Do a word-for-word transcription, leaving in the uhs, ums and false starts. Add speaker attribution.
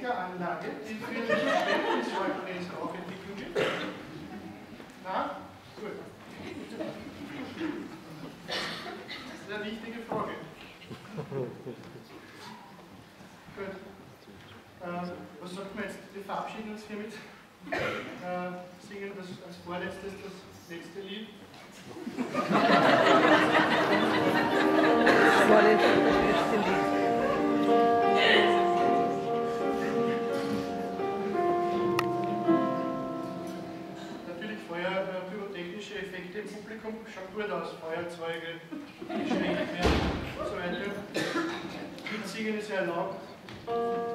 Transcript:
Speaker 1: Klinkeranlage, die für die Verständnisrauchentwicklung gibt? Na? Gut. Das ist eine wichtige Frage. Gut. Ähm, was sagt man jetzt? Wir verabschieden uns hiermit. Äh, singen das als vorletztes das letzte Lied.
Speaker 2: Vorletztes letzte Lied.
Speaker 1: Natürlich Feuer, äh, pyrotechnische Effekte im Publikum, schaut gut aus, Feuerzeuge, geschwenkt werden und so weiter. Mitsingen ist ja erlaubt.